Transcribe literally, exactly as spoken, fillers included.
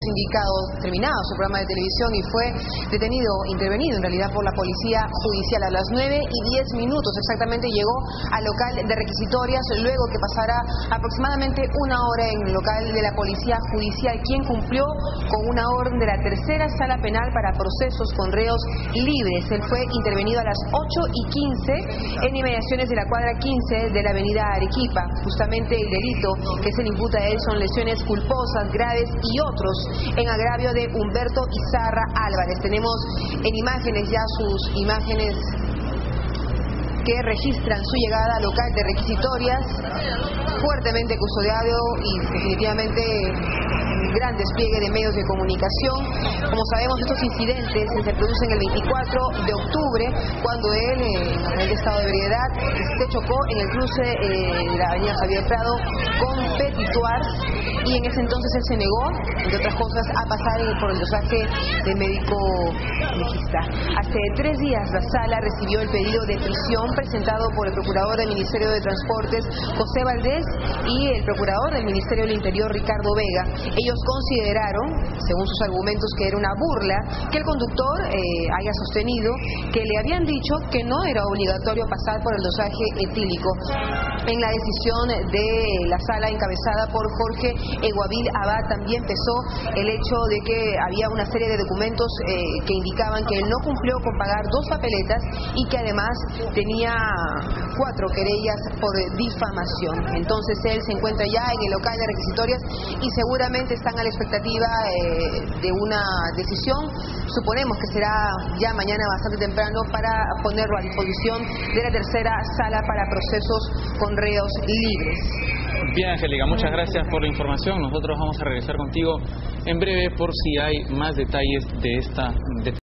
indicado terminado su programa de televisión y fue detenido, intervenido en realidad por la policía judicial. A las nueve y diez minutos exactamente llegó al local de requisitorias, luego que pasara aproximadamente una hora en el local de la policía judicial, quien cumplió con una orden de la tercera sala penal para procesos con reos libres. Él fue intervenido a las ocho y quince en inmediaciones de la cuadra quince de la avenida Arequipa. Justamente el delito que se le imputa a él son lesiones culposas, graves y otros en agravio de Humberto Izarra Álvarez. Tenemos en imágenes ya sus imágenes que registran su llegada al local de requisitorias, fuertemente custodiado y definitivamente gran despliegue de medios de comunicación. Como sabemos, estos incidentes se producen el veinticuatro de octubre, cuando él, en el estado de ebriedad, se chocó en el cruce eh, de la avenida Javier Prado con Petituars, y en ese entonces él se negó, entre otras cosas, a pasar por el dosaje de médico legista. Hace tres días la sala recibió el pedido de prisión presentado por el procurador del Ministerio de Transportes, José Valdés, y el procurador del Ministerio del Interior, Ricardo Vega. Ellos consideraron, según sus argumentos, que era una burla que el conductor eh, haya sostenido que le habían dicho que no era obligatorio pasar por el dosaje etílico. En la decisión de la sala encabezada por Jorge Eguavil Abad también pesó el hecho de que había una serie de documentos eh, que indicaban que él no cumplió con pagar dos papeletas y que además tenía cuatro querellas por difamación. Entonces él se encuentra ya en el local de requisitorias y seguramente están a la expectativa eh, de una decisión. Suponemos que será ya mañana bastante temprano para ponerlo a disposición de la tercera sala para procesos con reos libres. Bien, Angélica, muchas gracias por la información. Nosotros vamos a regresar contigo en breve por si hay más detalles de esta... De